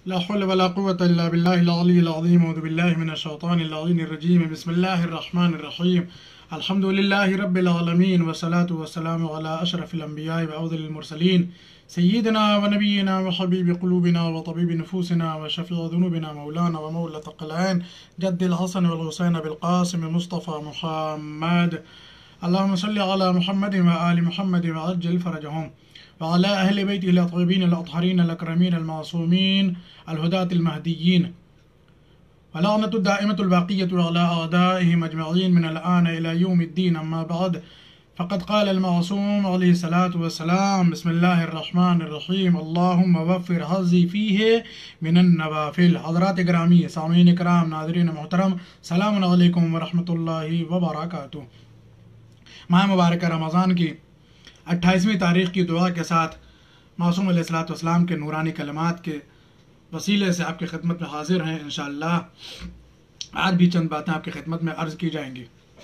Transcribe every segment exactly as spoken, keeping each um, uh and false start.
لا حول ولا قوة إلا بالله العلي العظيم. أعوذ بالله من الشيطان اللعين الرجيم. بسم الله الرحمن الرحيم. الحمد لله رب العالمين، والصلاة والسلام على أشرف الأنبياء وأفضل المرسلين، سيدنا ونبينا وحبيب قلوبنا وطبيب نفوسنا وشفيع ذنوبنا مولانا ومولى الثقلين جد الحسن والحسين بالقاسم مصطفى محمد. اللهم صل على محمد وآل محمد وعجل فرجهم، وعلى أهل بيته الطيبين الأطهرين الأكرمين المعصومين الهداة المهديين، ولعنة الدائمة الباقية على أعدائهم أجمعين من الآن إلى يوم الدين. أما بعد، فقد قال المعصوم عليه الصلاة والسلام: بسم الله الرحمن الرحيم، اللهم وفر حظي فيه من النوافل. حضرات گرامی، سامعین کرام، ناظرین محترم، سلام علیکم ورحمۃ اللہ وبرکاتہ۔ ماہ مبارکہ رمضان کی اٹھائیسویں تاریخ کی دعا کے ساتھ معصوم علیہ الصلوۃ والسلام کے نورانی کلمات کے وسیلے سے آپ کی خدمت میں حاضر ہیں۔ انشاءاللہ آج بھی چند باتیں آپ کی خدمت میں عرض کی جائیں گی۔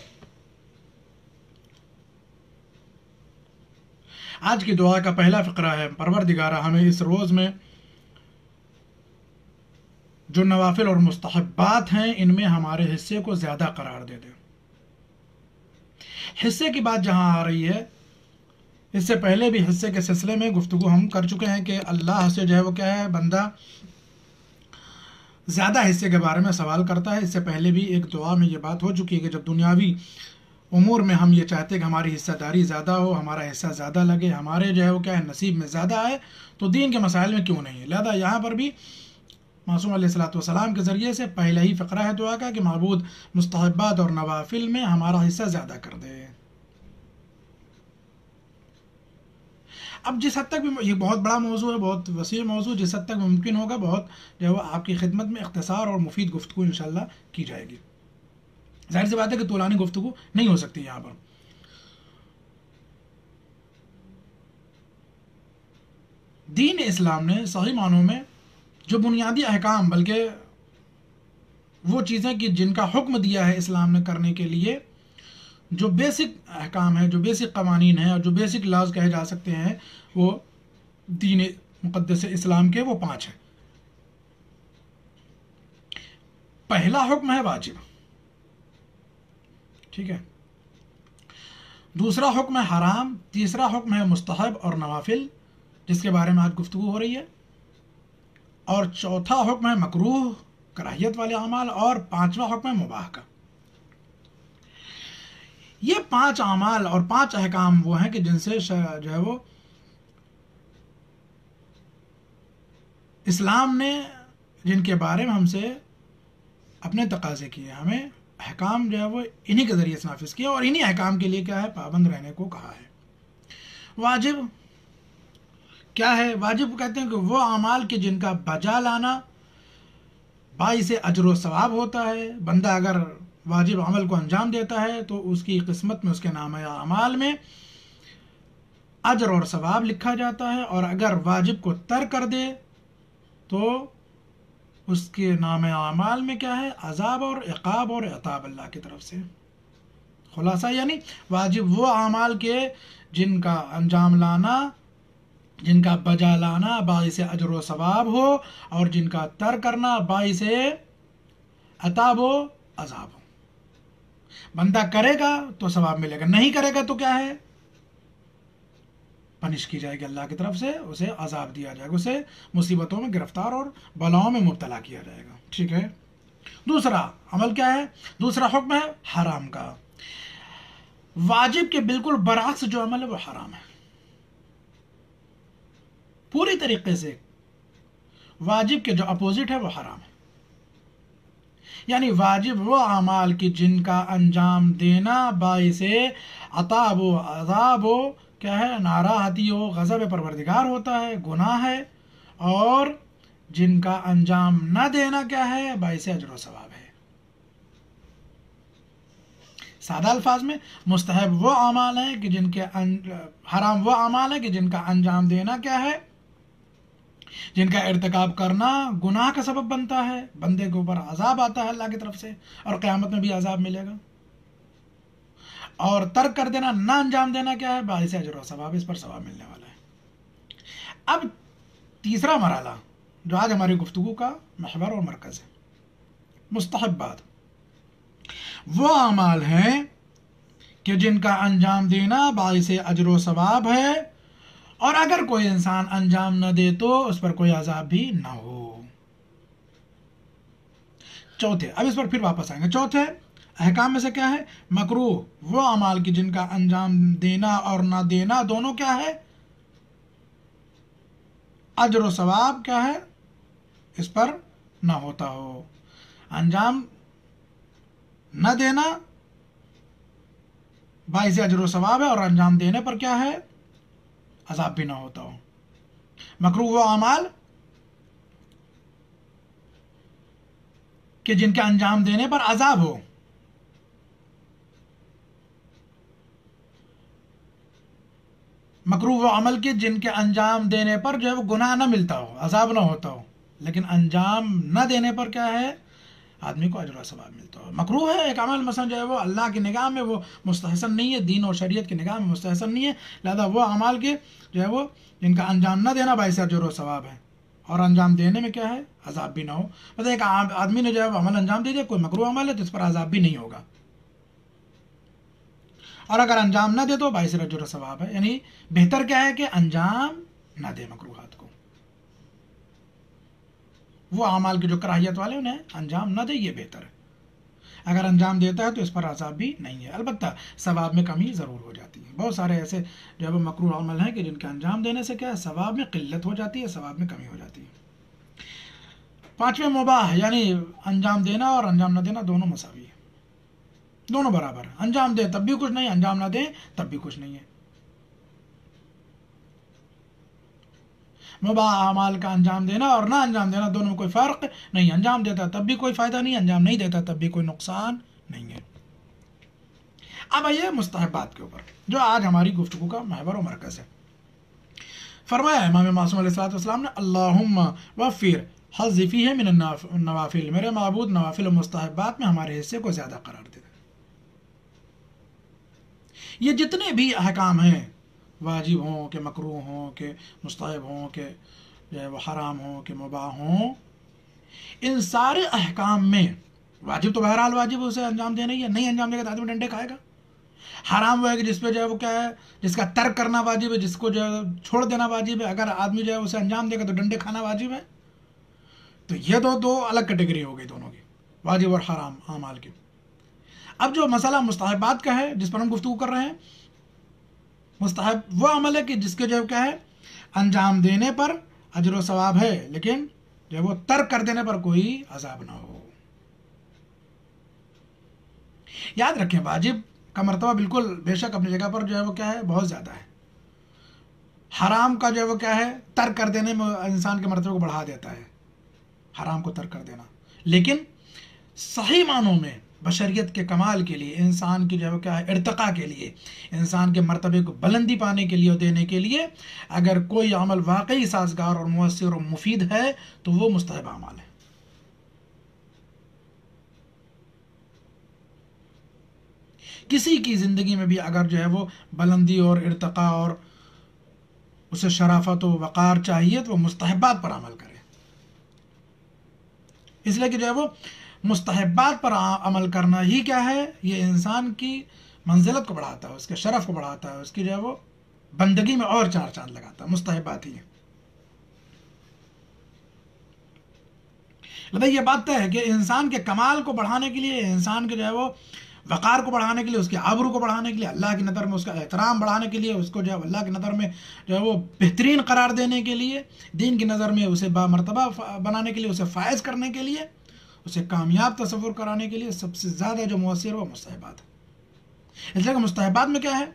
آج کی دعا کا پہلا فقرہ ہے: پروردگارہ، ہمیں اس روز میں جو نوافل اور مستحبات ہیں ان میں ہمارے حصے کو زیادہ قرار دے دے۔ حصے کی بات جہاں آ رہی ہے، اس سے پہلے بھی حصے کے سلسلے میں گفتگو ہم کر چکے ہیں کہ اللہ سے جو ہے وہ کیا ہے، بندہ زیادہ حصے کے بارے میں سوال کرتا ہے۔ اس سے پہلے بھی ایک دعا میں یہ بات ہو چکی ہے کہ جب دنیاوی امور میں ہم یہ چاہتے ہیں کہ ہماری حصہ داری زیادہ ہو، ہمارا حصہ زیادہ لگے، ہمارے جو ہے وہ کیا ہے نصیب میں زیادہ آئے، تو دین کے مسائل میں کیوں نہیں ہے؟ لہذا یہاں پر بھی معصوم علیہ الصلوۃ والسلام کے ذریعے سے پہلا ہی فقرہ ہے دعا کا کہ معبود مستحبات اور نوافل میں ہمارا حصہ زیادہ کر دے۔ اب جس حد تک بھی یہ بہت بڑا موضوع ہے، بہت وسیع موضوع، جس حد تک ممکن ہوگا بہت جو ہے وہ آپ کی خدمت میں اختصار اور مفید گفتگو انشاءاللہ کی جائے گی۔ ظاہر سی بات ہے کہ طولانی گفتگو نہیں ہو سکتی یہاں پر۔ دین اسلام نے صحیح معنوں میں جو بنیادی احکام، بلکہ وہ چیزیں کہ جن کا حکم دیا ہے اسلام نے کرنے کے لیے، جو بیسک احکام ہیں، جو بیسک قوانین ہیں اور جو بیسک لاز کہے جا سکتے ہیں، وہ دین مقدس اسلام کے وہ پانچ ہیں۔ پہلا حکم ہے واجب، ٹھیک ہے۔ دوسرا حکم ہے حرام، تیسرا حکم ہے مستحب اور نوافل جس کے بارے میں آج گفتگو ہو رہی ہے، اور چوتھا حکم ہے مکروہ کراہیت والے اعمال، اور پانچواں حکم ہے مباح کا۔ یہ پانچ اعمال اور پانچ احکام وہ ہیں کہ جن سے جو ہے وہ اسلام نے، جن کے بارے میں ہم سے اپنے تقاضے کیے، ہمیں احکام جو ہے وہ انہی کے ذریعے سے نافذ کیا، اور انہی احکام کے لیے کیا ہے پابند رہنے کو کہا ہے۔ واجب کیا ہے؟ واجب کہتے ہیں کہ وہ اعمال کے جن کا بجا لانا باعث اجر و ثواب ہوتا ہے۔ بندہ اگر واجب عمل کو انجام دیتا ہے تو اس کی قسمت میں، اس کے نامہ اعمال میں اجر اور ثواب لکھا جاتا ہے، اور اگر واجب کو ترک کر دے تو اس کے نامہ اعمال میں کیا ہے؟ عذاب اور عقاب اور عتاب اللہ کی طرف سے۔ خلاصہ یعنی واجب وہ اعمال کے جن کا انجام لانا، جن کا بجا لانا باعث اجر و ثواب ہو، اور جن کا ترک کرنا باعث عتاب و عذاب ہو۔ بندہ کرے گا تو ثواب ملے گا، نہیں کرے گا تو کیا ہے؟ پنش کی جائے گی اللہ کی طرف سے، اسے عذاب دیا جائے گا، اسے مصیبتوں میں گرفتار اور بلاؤں میں مبتلا کیا جائے گا، ٹھیک ہے۔ دوسرا عمل کیا ہے؟ دوسرا حکم ہے حرام کا۔ واجب کے بالکل برعکس جو عمل ہے وہ حرام ہے، پوری طریقے سے واجب کے جو اپوزٹ ہے وہ حرام ہے۔ یعنی واجب وہ اعمال کی جن کا انجام دینا باعث عتاب و عذاب و کیا ہے ناراحتی و غضب پروردگار ہوتا ہے، گناہ ہے، اور جن کا انجام نہ دینا کیا ہے؟ باعث اجر و ثواب ہے۔ سادہ الفاظ میں مستحب وہ اعمال ہیں کہ جن کے ان... حرام وہ اعمال ہیں کہ جن کا انجام دینا کیا ہے؟ جن کا ارتکاب کرنا گناہ کا سبب بنتا ہے، بندے کے اوپر عذاب آتا ہے اللہ کی طرف سے، اور قیامت میں بھی عذاب ملے گا۔ اور ترک کر دینا، نہ انجام دینا کیا ہے؟ باعث اجر و ثواب، اس پر ثواب ملنے والا ہے۔ اب تیسرا مرحلہ جو آج ہماری گفتگو کا محور اور مرکز ہے. مستحبات وہ اعمال ہیں کہ جن کا انجام دینا باعث اجر و ثواب ہے، اور اگر کوئی انسان انجام نہ دے تو اس پر کوئی عذاب بھی نہ ہو. چوتھے، اب اس پر پھر واپس آئیں گے. چوتھے احکام میں سے کیا ہے؟ مکروہ وہ اعمال کی جن کا انجام دینا اور نہ دینا دونوں کیا ہے؟ اجر و ثواب کیا ہے؟ اس پر نہ ہوتا ہو. انجام نہ دینا باعث اجر و ثواب ہے، اور انجام دینے پر کیا ہے؟ عذاب بھی نہ ہوتا ہو. مکروہ وہ اعمال کہ جن کے انجام دینے پر عذاب ہو. مکروہ وہ عمل کے جن کے انجام دینے پر جو ہے وہ گناہ نہ ملتا ہو، عذاب نہ ہوتا ہو، لیکن انجام نہ دینے پر کیا ہے؟ آدمی کو اجر و ثواب ملتا ہو. مکروہ ہے ایک عمل مثلا جو ہے وہ اللہ کی نگاہ میں وہ مستحسن نہیں ہے، دین اور شریعت کی نگاہ میں مستحسن نہیں ہے، لہذا وہ اعمال کے جو ہے وہ جن کا انجام نہ دینا باعث اجر و ثواب ہے، اور انجام دینے میں کیا ہے؟ عذاب بھی نہ ہو. مطلب ایک آدمی نے جو ہے وہ عمل انجام دے دیا، کوئی مکروہ عمل ہے تو اس پر عذاب بھی نہیں ہوگا، اور اگر انجام نہ دے تو باعث اجر و ثواب ہے. یعنی بہتر کیا ہے کہ انجام نہ دے مکروہات کو. وہ اعمال کے جو کراہیت والے انہیں انجام نہ دے، یہ بہتر ہے. اگر انجام دیتا ہے تو اس پر عذاب بھی نہیں ہے. البتہ ثواب میں کمی ضرور ہو جاتی ہے. بہت سارے ایسے جو ہے وہ مکروہ عمل ہیں کہ جن کے انجام دینے سے کیا ہے؟ ثواب میں قلت ہو جاتی ہے، ثواب میں کمی ہو جاتی ہے. پانچویں مباح، یعنی انجام دینا اور انجام نہ دینا دونوں مساوی ہے، دونوں برابر. انجام دے تب بھی کچھ نہیں، انجام نہ دے تب بھی کچھ نہیں ہے. مباح اعمال کا انجام دینا اور نہ انجام دینا دونوں میں کوئی فرق نہیں. انجام دیتا تب بھی کوئی فائدہ نہیں، انجام نہیں دیتا تب بھی کوئی نقصان نہیں ہے. اب آئیے مستحبات کے اوپر جو آج ہماری گفتگو کا محور و مرکز ہے. فرمایا امام معصوم علیہ الصلوۃ والسلام نے اللہم وفر حظی فیہ من النوافل، میرے معبود نوافل و مستحبات میں ہمارے حصے کو زیادہ قرار دے. یہ جتنے بھی احکام ہیں، واجب ہوں کہ مکروہ ہوں کہ مستحب ہوں کہ جو ہے وہ حرام ہوں کہ مباح ہوں، ان سارے احکام میں واجب تو بہرحال واجب ہے، اسے انجام دینا ہی ہے، نہیں انجام دے گا تو آدمی ڈنڈے کھائے گا. حرام وہ ہے کہ جس پہ جو ہے وہ کیا ہے؟ جس کا ترک کرنا واجب ہے، جس کو جو ہے چھوڑ دینا واجب ہے. اگر آدمی جو ہے اسے انجام دے گا تو ڈنڈے کھانا واجب ہے. تو یہ دو دو الگ کیٹیگری ہو گئی دونوں کی، واجب اور حرام اعمال کی. اب جو مسئلہ مستحبات کا ہے جس پر ہم گفتگو کر رہے ہیں، مستحب وہ عمل ہے کہ جس کے جو ہے کیا ہے؟ انجام دینے پر اجر و ثواب ہے، لیکن جو ہے وہ ترک کر دینے پر کوئی عذاب نہ ہو. یاد رکھیں واجب کا مرتبہ بالکل بے شک اپنی جگہ پر جو ہے وہ کیا ہے؟ بہت زیادہ ہے. حرام کا جو ہے وہ کیا ہے؟ ترک کر دینے میں انسان کے مرتبے کو بڑھا دیتا ہے، حرام کو ترک کر دینا. لیکن صحیح معنوں میں بشریت کے کمال کے لیے، انسان کی جو ہے وہ کیا ہے؟ ارتقاء کے لیے، انسان کے مرتبے کو بلندی پانے کے لیے اور دینے کے لیے اگر کوئی عمل واقعی سازگار اور مؤثر اور مفید ہے تو وہ مستحب اعمال ہے. کسی کی زندگی میں بھی اگر جو ہے وہ بلندی اور ارتقاء اور اسے شرافت و وقار چاہیے تو وہ مستحبات پر عمل کرے. اس لیے کہ جو ہے وہ مستحبات پر عمل کرنا ہی کیا ہے؟ یہ انسان کی منزلت کو بڑھاتا ہے، اس کے شرف کو بڑھاتا ہے، اس کی جو ہے وہ بندگی میں اور چار چاند لگاتا ہے. مستحبات ہی ہے. لیکن یہ بات طے ہے کہ انسان کے کمال کو بڑھانے کے لیے، انسان کے جو ہے وہ وقار کو بڑھانے کے لیے، اس کے آبرو کو بڑھانے کے لیے، اللہ کی نظر میں اس کا احترام بڑھانے کے لیے، اس کو جو ہے اللہ کی نظر میں جو ہے وہ بہترین قرار دینے کے لیے، دین کی نظر میں اسے با مرتبہ بنانے کے لیے، اسے فائز کرنے کے لیے، اسے کامیاب تصور کرانے کے لیے سب سے زیادہ جو مؤثر ہے وہ مستحبات ہے. اس لیے کہ مستحبات میں کیا ہے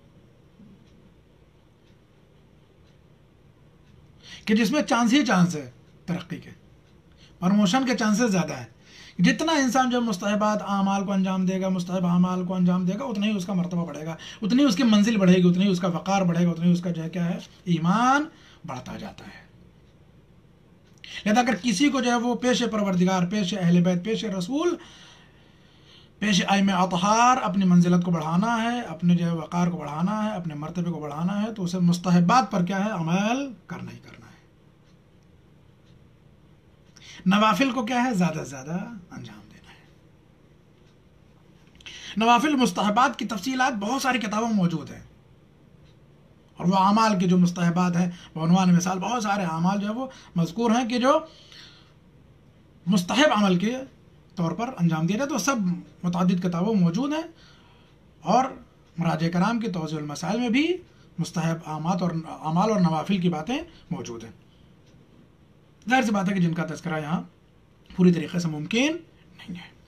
کہ جس میں چانس ہی چانس ہے ترقی کے، پروموشن کے چانسز زیادہ ہیں. جتنا انسان جو مستحبات اعمال کو انجام دے گا، مستحب اعمال کو انجام دے گا، اتنا ہی اس کا مرتبہ بڑھے گا، اتنی اس کی منزل بڑھے گی، اتنا ہی اس کا وقار بڑھے گا، اتنا ہی اس کا جو ہے کیا ہے؟ ایمان بڑھتا جاتا ہے. لہذا اگر کسی کو جو ہے وہ پیش پروردگار، پیش اہل بیت، پیش رسول، پیش ائمہ اطہار اپنی منزلت کو بڑھانا ہے، اپنے جو ہے وقار کو بڑھانا ہے، اپنے مرتبے کو بڑھانا ہے، تو اسے مستحبات پر کیا ہے؟ عمل کرنا ہی کرنا ہے. نوافل کو کیا ہے زیادہ سے زیادہ انجام دینا ہے. نوافل مستحبات کی تفصیلات بہت ساری کتابوں میں موجود ہیں، اور وہ اعمال کے جو مستحبات ہیں وہ عنوان مثال بہت سارے اعمال جو ہے وہ مذکور ہیں کہ جو مستحب عمل کے طور پر انجام دیا جائے، تو سب متعدد کتابوں میں موجود ہیں. اور مراجع کرام کے توضیح المسائل میں بھی مستحب اعمال اور اعمال اور نوافل کی باتیں موجود ہیں. ظاہر سی بات ہے کہ جن کا تذکرہ یہاں پوری طریقے سے ممکن نہیں ہے.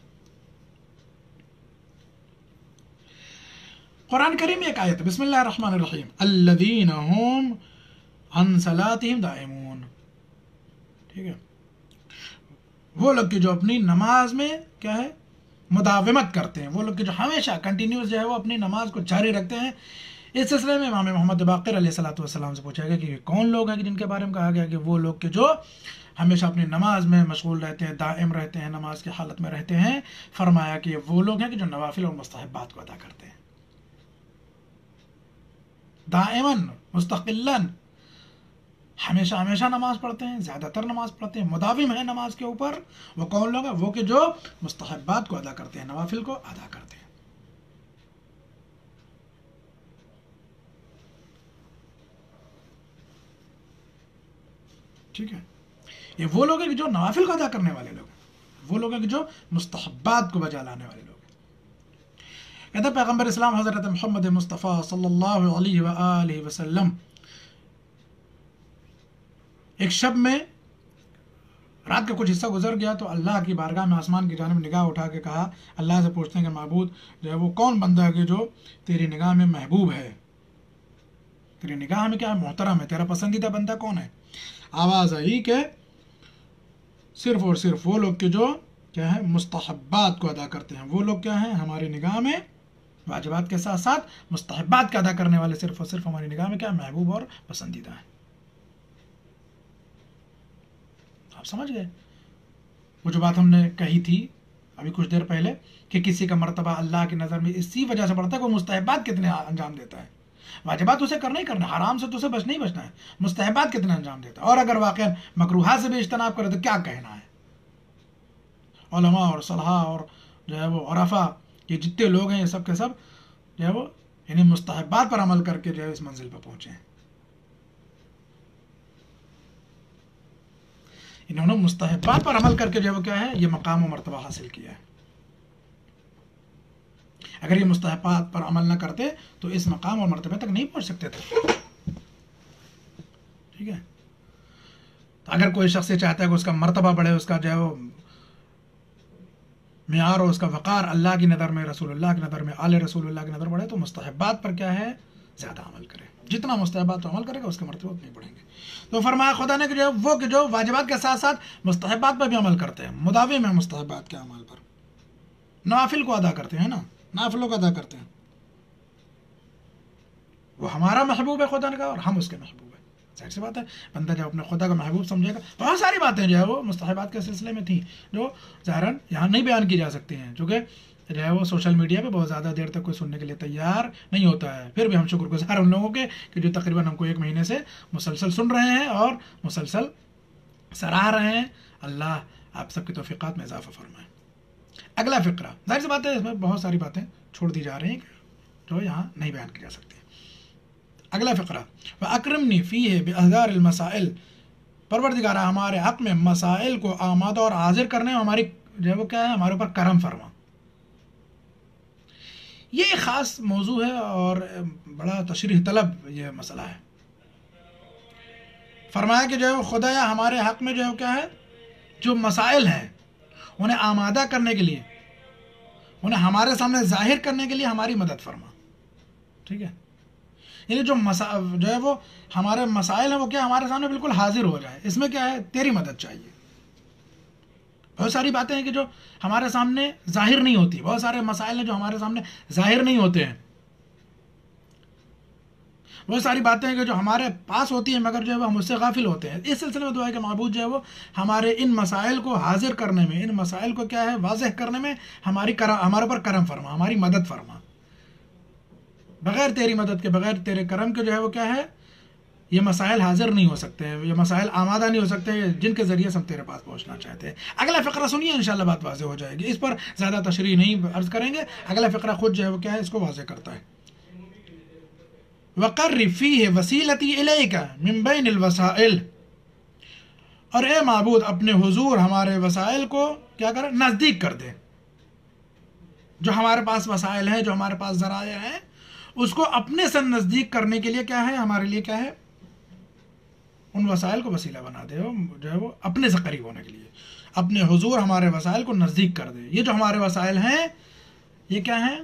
قرآن کریم میں ایک آیت، بسم اللہ الرحمن الرحیم، الذین هم عن صلاتهم دائمون. ٹھیک ہے، وہ لوگ کہ جو اپنی نماز میں کیا ہے مداومت کرتے ہیں، وہ لوگ کہ جو ہمیشہ کنٹینیوس جو ہے وہ اپنی نماز کو جاری رکھتے ہیں. اس سلسلے میں امام محمد باقر علیہ الصلوۃ والسلام سے پوچھا گیا کہ کون لوگ ہیں کہ جن کے بارے میں کہا گیا کہ وہ لوگ کہ جو ہمیشہ اپنی نماز میں مشغول رہتے ہیں، دائم رہتے ہیں، نماز کی حالت میں رہتے ہیں. فرمایا کہ وہ لوگ ہیں کہ جو نوافل اور مستحبات کو ادا کرتے ہیں، دائماً مستقلاً ہمیشہ ہمیشہ نماز پڑھتے ہیں، زیادہ تر نماز پڑھتے ہیں، مداوم ہیں نماز کے اوپر. وہ کون لوگ ہیں؟ وہ کہ جو مستحبات کو ادا کرتے ہیں، نوافل کو ادا کرتے ہیں. ٹھیک ہے، یہ وہ لوگ ہیں کہ جو نوافل کو ادا کرنے والے لوگ ہیں، وہ لوگ ہیں کہ جو مستحبات کو بجا لانے والے لوگ ہیں. کہتے ہیں پیغمبر اسلام حضرت محمد مصطفیٰ صلی اللہ علیہ وآلہ وسلم ایک شب میں رات کا کچھ حصہ گزر گیا تو اللہ کی بارگاہ میں آسمان کی جانب نگاہ اٹھا کے کہا، اللہ سے پوچھتے ہیں کہ معبود جو ہے وہ کون بندہ ہے کہ جو تیری نگاہ میں محبوب ہے، تیری نگاہ میں کیا ہے محترم ہے، تیرا پسندیدہ بندہ کون ہے؟ آواز آئی کہ صرف اور صرف وہ لوگ کہ جو کیا ہے مستحبات کو ادا کرتے ہیں. وہ لوگ کیا ہیں ہماری نگاہ میں واجبات کے ساتھ ساتھ مستحبات کا ادا کرنے والے صرف اور صرف ہماری نگاہ میں کیا محبوب اور پسندیدہ ہیں. آپ سمجھ گئے وہ جو بات ہم نے کہی تھی ابھی کچھ دیر پہلے کہ کسی کا مرتبہ اللہ کی نظر میں اسی وجہ سے بڑھتا ہے کہ وہ مستحبات کتنے انجام دیتا ہے. واجبات اسے کرنا ہی کرنا ہے، حرام سے تو اسے بچنا ہی بچنا ہے. مستحبات کتنے انجام دیتا ہے، اور اگر واقعا مکروہات سے بھی اجتناب کرے تو کیا کہنا ہے. علماء اور صلحاء اور جو ہے وہ عرفاء یہ جتنے لوگ ہیں یہ سب کے سب جو ہے وہ یعنی مستحبات پر عمل کر کے جو ہے اس منزل پہ پہنچے ہیں. انہوں نے مستحبات پر عمل کر کے جو ہے وہ کیا ہے یہ مقام و مرتبہ حاصل کیا ہے. اگر یہ مستحبات پر عمل نہ کرتے تو اس مقام اور مرتبے تک نہیں پہنچ سکتے تھے. ٹھیک ہے، تو اگر کوئی شخص چاہتا ہے کہ اس کا مرتبہ بڑھے، اس کا جو ہے وہ معیار اور اس کا وقار اللہ کی نظر میں، رسول اللہ کی نظر میں، آل رسول اللہ کی نظر بڑھے، تو مستحبات پر کیا ہے زیادہ عمل کرے. جتنا مستحبات پر عمل کرے گا اس کے مرتبے اتنے بڑھیں گے. تو فرمایا خدا نے کہ جو وہ کہ جو واجبات کے ساتھ ساتھ مستحبات پر بھی عمل کرتے ہیں، مداوم ہیں مستحبات کے اعمال پر، نوافل کو ادا کرتے ہیں نا، نافلوں کو ادا کرتے ہیں. وہ ہمارا محبوب ہے خدا نے کہا اور ہم اس کے محبوب ہیں. ظاہر سی بات ہے بندہ جب اپنے خدا کا محبوب سمجھے گا. بہت ساری باتیں جو ہے وہ مستحبات کے سلسلے میں تھیں جو ظاہراً یہاں نہیں بیان کی جا سکتی ہیں، چونکہ جو ہے وہ سوشل میڈیا پہ بہت زیادہ دیر تک کوئی سننے کے لیے تیار نہیں ہوتا ہے. پھر بھی ہم شکر گزار ان لوگوں کے کہ جو تقریباً ہم کو ایک مہینے سے مسلسل سن رہے ہیں اور مسلسل سراہ رہے ہیں. اللہ آپ سب کی توفیقات میں اضافہ فرمائے. اگلا فقرہ، ظاہر سی بات ہے اس میں بہت ساری باتیں چھوڑ دی جا رہی ہیں جو یہاں نہیں بیان کی جا سکتی. اگلا فقرہ، وَأَكْرِمْنِي فِيهِ بِأَحْذَارِ الْمَسَائِلِ، پروردگارہ ہمارے حق میں مسائل کو آمادہ اور حاضر کرنے میں ہماری جو ہے وہ کیا ہے ہمارے اوپر کرم فرما. یہ ایک خاص موضوع ہے اور بڑا تشریح طلب یہ مسئلہ ہے. فرمایا کہ جو ہے خدایا ہمارے حق میں جو ہے کیا ہے جو مسائل ہیں انہیں آمادہ کرنے کے لیے، انہیں ہمارے سامنے ظاہر کرنے کے لیے ہماری مدد فرما. ٹھیک ہے، یعنی جو مسا جو ہے وہ ہمارے مسائل ہیں وہ کیا ہمارے سامنے بالکل حاضر ہو جائے. اس میں کیا ہے تیری مدد چاہیے. بہت ساری باتیں ہیں کہ جو ہمارے سامنے ظاہر نہیں ہوتی، بہت سارے مسائل ہیں جو ہمارے سامنے ظاہر نہیں ہوتے ہیں، بہت ساری باتیں ہیں کہ جو ہمارے پاس ہوتی ہیں مگر جو ہے وہ ہم اس سے غافل ہوتے ہیں. اس سلسلے میں دعا ہے کہ معبود جو ہے وہ ہمارے ان مسائل کو حاضر کرنے میں، ان مسائل کو کیا ہے واضح کرنے میں ہماری کرم ہمارے اوپر کرم فرما، ہماری مدد فرما. بغیر تیری مدد کے، بغیر تیرے کرم کے جو ہے وہ کیا ہے یہ مسائل حاضر نہیں ہو سکتے، یہ مسائل آمادہ نہیں ہو سکتے جن کے ذریعے سے ہم تیرے پاس پہنچنا چاہتے ہیں۔ اگلا فقرہ سنیے، انشاءاللہ بات واضح ہو جائے گی، اس پر زیادہ تشریح نہیں عرض کریں گے، اگلا فقرہ خود جو ہے وہ کیا ہے اس کو واضح کرتا ہے۔ وَقَرِّبْ فِيهِ وَسِيلَتِي إِلَيْكَ مِن بَيْنِ الْوَسَائِلِ، اور اے معبود اپنے حضور ہمارے وسائل کو کیا کرے، نزدیک کر دے۔ جو ہمارے پاس وسائل ہیں، جو ہمارے پاس ذرائع ہیں، اس کو اپنے سے نزدیک کرنے کے لیے کیا ہے، ہمارے لیے کیا ہے، ان وسائل کو وسیلہ بنا دے، جو ہے وہ اپنے سے قریب ہونے کے لیے اپنے حضور ہمارے وسائل کو نزدیک کر دے۔ یہ جو ہمارے وسائل ہیں یہ کیا ہیں،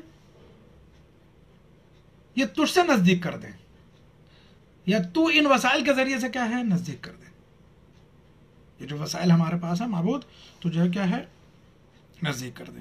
یہ تجھ سے نزدیک کر دیں، یا تو ان وسائل کے ذریعے سے کیا ہے، نزدیک کر دے۔ یہ جو وسائل ہمارے پاس ہیں معبود تو جو ہے کیا ہے، نزدیک کر دے۔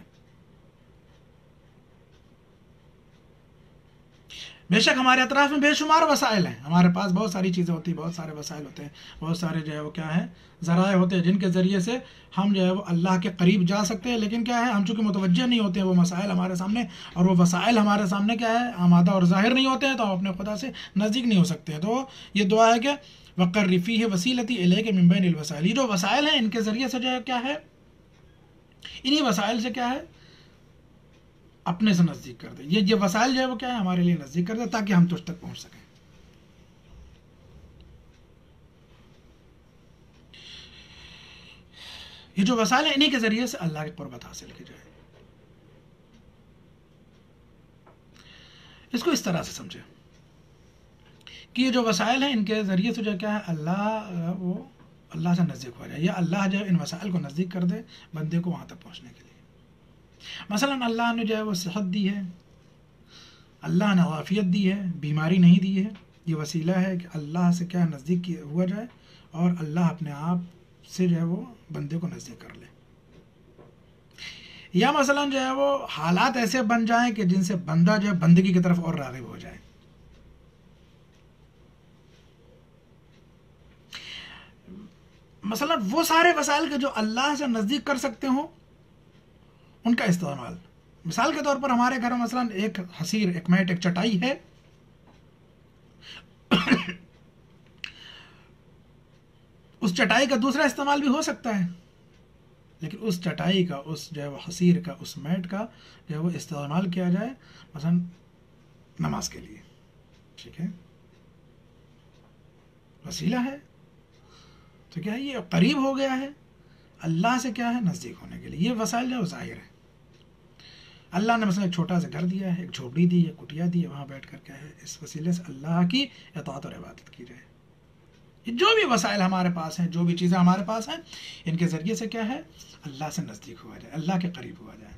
بے شک ہمارے اطراف میں بے شمار وسائل ہیں، ہمارے پاس بہت ساری چیزیں ہوتی ہیں، بہت سارے وسائل ہوتے ہیں، بہت سارے جو ہے وہ کیا ہے، ذرائع ہوتے ہیں جن کے ذریعے سے ہم جو ہے وہ اللہ کے قریب جا سکتے ہیں، لیکن کیا ہے، ہم چونکہ متوجہ نہیں ہوتے ہیں وہ مسائل ہمارے سامنے، اور وہ وسائل ہمارے سامنے کیا ہے، آمادہ اور ظاہر نہیں ہوتے ہیں، تو ہم اپنے خدا سے نزدیک نہیں ہو سکتے ہیں۔ تو یہ دعا ہے کہ وَقَرِّبْ فِيهِ وَسِيلَتِي إِلَيْكَ مِن بَيْنِ الْوَسَائِلِ، یہ جو وسائل ہیں ان کے ذریعے سے جو ہے کیا ہے، انہی وسائل سے کیا ہے، اپنے سے نزدیک کر دے۔ یہ یہ وسائل جو ہے وہ کیا ہے، ہمارے لیے نزدیک کر دے تاکہ ہم تجھ تک پہنچ سکیں۔ یہ جو وسائل ہیں انہی کے ذریعے سے اللہ کی قربت حاصل کی جائے۔ اس کو اس طرح سے سمجھے کہ یہ جو وسائل ہیں ان کے ذریعے سے جو کیا ہے، اللہ وہ اللہ سے نزدیک ہو جائے، یا اللہ جو ہے ان وسائل کو نزدیک کر دے بندے کو وہاں تک پہنچنے کے لیے۔ مثلا اللہ نے جو ہے وہ صحت دی ہے، اللہ نے عافیت دی ہے، بیماری نہیں دی ہے، یہ وسیلہ ہے کہ اللہ سے کیا نزدیک ہوا جائے، اور اللہ اپنے آپ سے جو ہے وہ بندے کو نزدیک کر لے۔ یا مثلا جو ہے وہ حالات ایسے بن جائیں کہ جن سے بندہ جو ہے بندگی کی طرف اور راغب ہو جائے۔ مثلا وہ سارے وسائل کے جو اللہ سے نزدیک کر سکتے ہوں ان کا استعمال، مثال کے طور پر ہمارے گھر میں مثلا ایک حسیر، ایک میٹ، ایک چٹائی ہے، اس چٹائی کا دوسرا استعمال بھی ہو سکتا ہے، لیکن اس چٹائی کا، اس جو ہے وہ حسیر کا، اس میٹ کا جو ہے وہ استعمال کیا جائے مثلا نماز کے لیے، ٹھیک ہے، وسیلہ ہے، تو کیا ہے یہ قریب ہو گیا ہے اللہ سے کیا ہے، نزدیک ہونے کے لیے۔ یہ وسائل جو ہے وہ ظاہر ہے۔ اللہ نے مثلا ایک چھوٹا سا گھر دیا ہے، ایک جھوپڑی دی ہے، کٹیا دی ہے، وہاں بیٹھ کر کیا ہے، اس وسیلے سے اللہ کی اطاعت اور عبادت کی جائے۔ یہ جو بھی وسائل ہمارے پاس ہیں، جو بھی چیزیں ہمارے پاس ہیں، ان کے ذریعے سے کیا ہے، اللہ سے نزدیک ہوا جائے، اللہ کے قریب ہوا جائے۔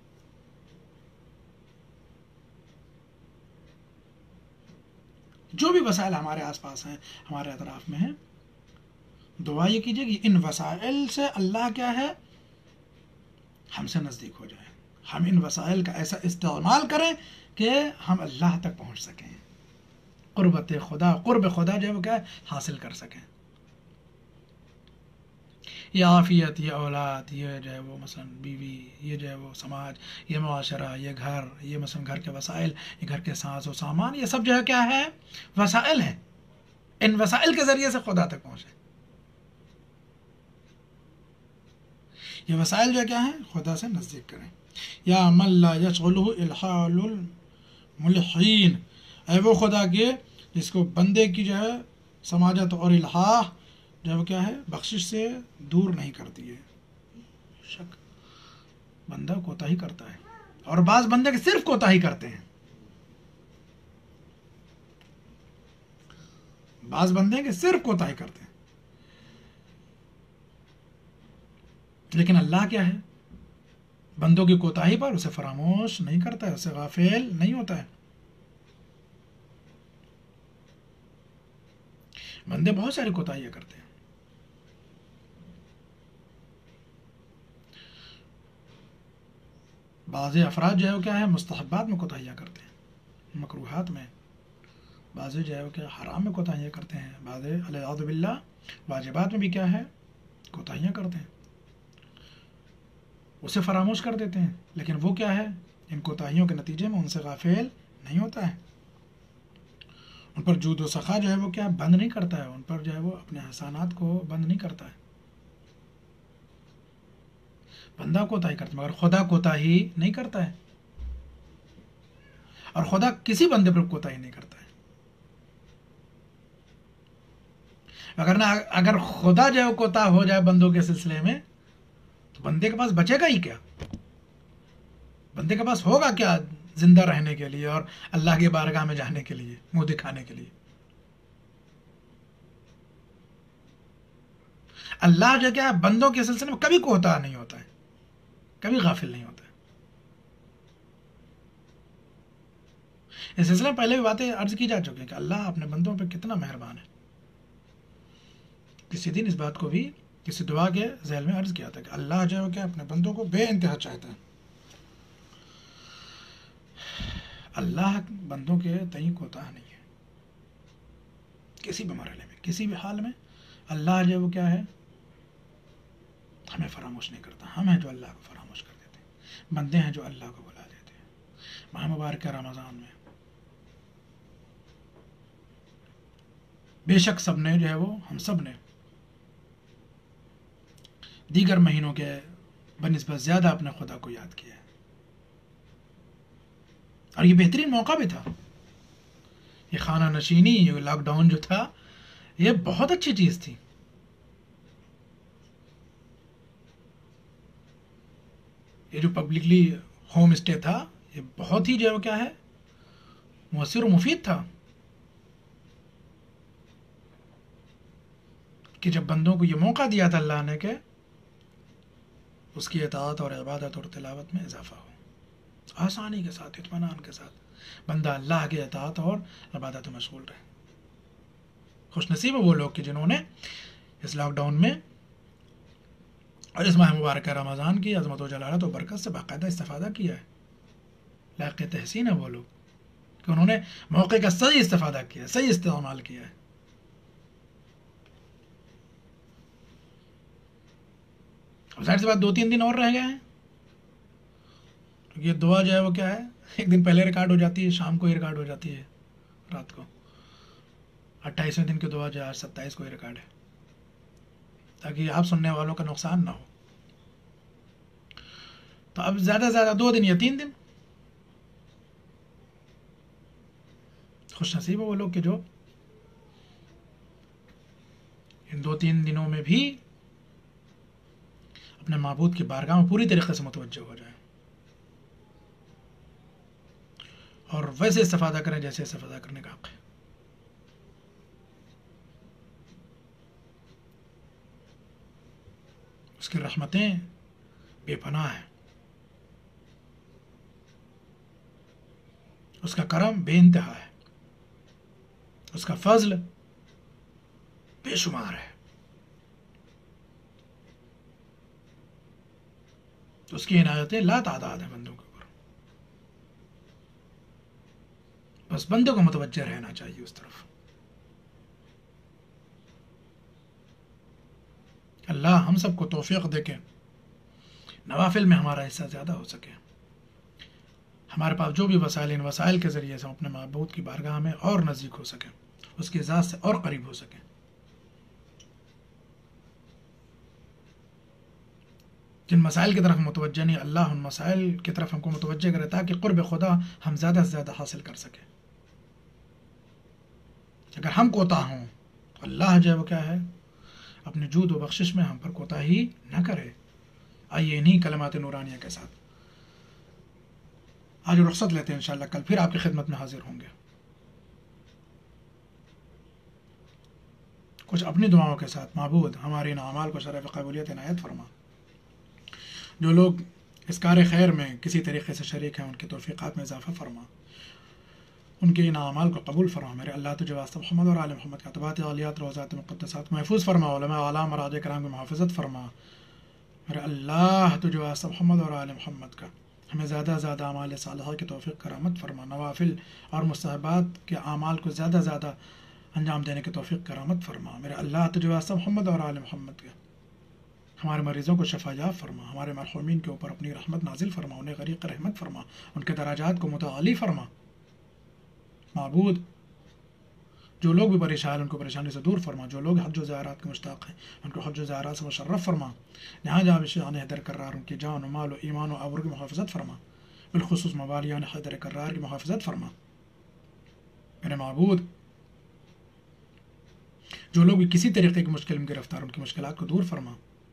جو بھی وسائل ہمارے آس پاس ہیں، ہمارے اطراف میں ہیں، دعا یہ کیجیے کہ ان وسائل سے اللہ کیا ہے، ہم سے نزدیک ہو جائے، ہم ان وسائل کا ایسا استعمال کریں کہ ہم اللہ تک پہنچ سکیں، قربت خدا، قرب خدا جو ہے وہ کیا ہے، حاصل کر سکیں۔ یہ عافیت، یہ اولاد، یہ جو ہے وہ مثلا بیوی، یہ جو ہے وہ سماج، یہ معاشرہ، یہ گھر، یہ مثلا گھر کے وسائل، یہ گھر کے ساز و سامان، یہ سب جو ہے کیا ہے، وسائل ہیں۔ ان وسائل کے ذریعے سے خدا تک پہنچے۔ یہ وسائل جو کیا ہیں، خدا سے نزدیک کریں۔ یا من لا یشغلہ الحال الملحین، اے وہ خدا کے جس کو بندے کی جو ہے سماجت اور الحاح جو ہے وہ کیا ہے، بخشش سے دور نہیں کرتی ہے۔ شک بندہ کوتاہی کرتا ہے، اور بعض بندے کے صرف کوتاہی کرتے ہیں، بعض بندے کے صرف کوتاہی کرتے ہیں، لیکن اللہ کیا ہے، بندوں کی کوتاہی پر اسے فراموش نہیں کرتا ہے، اسے غافل نہیں ہوتا ہے۔ بندے بہت ساری کوتاہیاں کرتے ہیں، بعض افراد جو ہے وہ کیا ہے، مستحبات میں کوتاہیاں کرتے ہیں، مکروہات میں، بعض جو ہے وہ کیا حرام میں کوتاہیاں کرتے ہیں، بعض والعیاذ باللہ واجبات میں بھی کیا ہے، کوتاہیاں کرتے ہیں، اسے فراموش کر دیتے ہیں، لیکن وہ کیا ہے، ان کوتاہیوں کے نتیجے میں ان سے غافل نہیں ہوتا ہے، ان پر جود و سخا جو ہے وہ کیا بند نہیں کرتا ہے، ان پر جو ہے وہ اپنے احسانات کو بند نہیں کرتا ہے. بندہ کوتاہی کرتا ہے مگر خدا کوتاہی نہیں کرتا ہے، اور خدا کسی بندے پر کوتاہی نہیں کرتا ہے. اگر نہ اگر خدا جو ہے کوتاہ ہو جائے بندوں کے سلسلے میں تو بندے کے پاس بچے گا ہی کیا؟ بندے کے پاس ہوگا کیا زندہ رہنے کے لیے اور اللہ کی بارگاہ میں جانے کے لیے، منہ دکھانے کے لیے؟ اللہ جو کیا ہے بندوں کے سلسلے میں کبھی کوتاہ نہیں ہوتا ہے، کبھی غافل نہیں ہوتا ہے. اس سلسلے میں پہلے بھی باتیں عرض کی جا چکی ہیں کہ اللہ اپنے بندوں پہ کتنا مہربان ہے. کسی دن اس بات کو بھی کسی دعا کے ذیل میں عرض کیا تھا کہ اللہ جو ہے کیا اپنے بندوں کو بے انتہا چاہتا ہے. اللہ بندوں کے تئیں کوتاہ نہیں ہے کسی بھی مرحلے میں، کسی بھی حال میں. اللہ جو وہ کیا ہے ہمیں فراموش نہیں کرتا. ہم ہیں جو اللہ کو فراموش کر دیتے ہیں، بندے ہیں جو اللہ کو بلا دیتے ہیں. ماہ مبارک رمضان میں بے شک سب نے جو ہے وہ ہم سب نے دیگر مہینوں کے بنسبت زیادہ اپنے خدا کو یاد کیا ہے، اور یہ بہترین موقع بھی تھا. یہ خانہ نشینی، یہ لاک ڈاؤن جو تھا، یہ بہت اچھی چیز تھی. یہ جو پبلکلی ہوم اسٹے تھا یہ بہت ہی جو ہے کیا ہے مؤثر و مفید تھا کہ جب بندوں کو یہ موقع دیا تھا اللہ نے کہ اس کی اطاعت اور عبادت اور تلاوت میں اضافہ ہو، آسانی کے ساتھ، اطمینان کے ساتھ بندہ اللہ کی اطاعت اور عبادت میں مشغول رہے. خوش نصیب ہے وہ لوگ کہ جنہوں نے اس لاک ڈاؤن میں اور اس ماہ مبارکہ رمضان کی عظمت و جلالت و برکت سے باقاعدہ استفادہ کیا ہے. لائق تحسین ہے وہ لوگ کہ انہوں نے موقع کا صحیح استفادہ کیا، صحیح استعمال کیا ہے. اب ظاہر سی بات دو تین دن اور رہ گئے ہیں، یہ دعا جو ہے وہ کیا ہے ایک دن پہلے ریکارڈ ہو جاتی ہے، شام کو ہی ریکارڈ ہو جاتی ہے، رات کو. اٹھائیسویں دن کی دعا جو ہے آج ستائیس کو ہی ریکارڈ ہے، تاکہ آپ سننے والوں کا نقصان نہ ہو. تو اب زیادہ سے زیادہ دو دن یا تین دن. خوش نصیب ہے وہ لوگ کہ جو ان دو تین دنوں میں بھی اپنے معبود کی بارگاہ میں پوری طریقے سے متوجہ ہو جائیں اور ویسے استفادہ کریں جیسے استفادہ کرنے کا حق ہے. اس کی رحمتیں بے پناہ ہیں، اس کا کرم بے انتہا ہے، اس کا فضل بے شمار ہے، اس کی عنایتیں لا تعداد ہیں بندوں کے اوپر. بس بندوں کو متوجہ رہنا چاہیے اس طرف. اللہ ہم سب کو توفیق دے کے نوافل میں ہمارا حصہ زیادہ ہو سکے. ہمارے پاس جو بھی وسائل، ان وسائل کے ذریعے سے ہم اپنے معبود کی بارگاہ میں اور نزدیک ہو سکیں، اس کی ذات سے اور قریب ہو سکیں. جن مسائل کی طرف متوجہ نہیں، اللہ ان مسائل کی طرف ہم کو متوجہ کرے تاکہ قرب خدا ہم زیادہ سے زیادہ حاصل کر سکیں. اگر ہم کوتاہ ہوں تو اللہ جو ہے وہ کیا ہے اپنے جود و بخشش میں ہم پر کوتاہی نہ کرے. آئیے انہی کلمات نورانیہ کے ساتھ آج رخصت لیتے ہیں، انشاءاللہ کل پھر آپ کی خدمت میں حاضر ہوں گے. کچھ اپنی دعاؤں کے ساتھ معبود ہمارے ان اعمال کو شرف قبولیت عنایت فرما. جو لوگ اس کار خیر میں کسی طریقے سے شریک ہیں ان کی توفیقات میں اضافہ فرما، ان کے ان اعمال کو قبول فرما. میرے اللہ تجھے واسطہ محمد اور آل محمد کا طبعات عالیات روزات مقدسات محفوظ فرما، علماء اعلام اور راج کرام کی محافظت فرما. میرے اللہ تجھے واسطہ محمد اور آل محمد کا ہمیں زیادہ سے زیادہ اعمال صالحہ کی توفیق کرامت فرما، نوافل اور مستحبات کے اعمال کو زیادہ سے زیادہ انجام دینے کی توفیق کرامت فرما. میرے اللہ تجھے واسطہ محمد اور آل محمد کا ہمارے مریضوں کو شفا یاب فرما، ہمارے مرحومین کے اوپر اپنی رحمت نازل فرما، انہیں غریق رحمت فرما، ان کے درجات کو متعالی فرما. معبود جو لوگ بھی پریشان ہیں ان کو پریشانی سے دور فرما، جو لوگ حج و زیارات کے مشتاق ہیں ان کو حج و زیارات سے مشرف فرما، جہاں جہاں بھی شیعان حیدر کرار ان کی جان و مال و ایمان و آبرو کی محافظت فرما، بالخصوص موالیان حیدر کرار کی محافظت فرما میرے معبود۔ جو لوگ بھی کسی طریقے کی مشکل میں گرفتار ان کی مشکلات کو دور فرما۔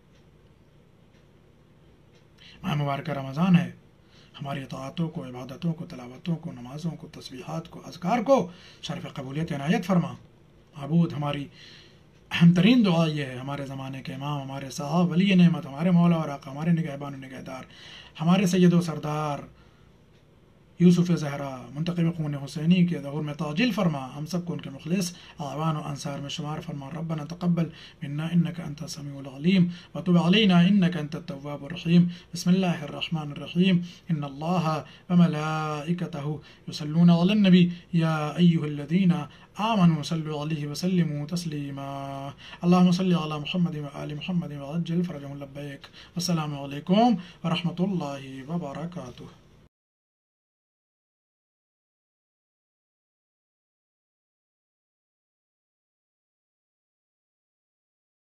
ماہ مبارکہ رمضان ہے، ہماری اطاعتوں کو، عبادتوں کو، تلاوتوں کو، نمازوں کو، تسبیحات کو، اذکار کو شرف قبولیت عنایت فرما۔ معبود ہماری اہم ترین دعا یہ ہے، ہمارے زمانے کے امام، ہمارے صاحب ولی نعمت، ہمارے مولا اور آقا، ہمارے نگہبان و نگہدار، ہمارے سید و سردار یوسف زہرا منتقم خون حسینی کے ظہور میں تعجیل فرما، ہم سب کو ان کے مخلص اعوان و انصار میں شمار فرما۔ ربنا تقبل منا انک انت السمیع العلیم وتب علینا انک انت التواب الرحیم۔ بسم اللہ الرحمن الرحیم۔ ان اللہ وملائکتہ یصلون علی النبی یا ایہا الذین آمنوا صلوا علیہ وسلموا تسلیما۔ اللہم صل علی محمد وآل محمد وعجل فرجهم لبیک۔ السلام علیکم ورحمۃ اللہ وبرکاتہ۔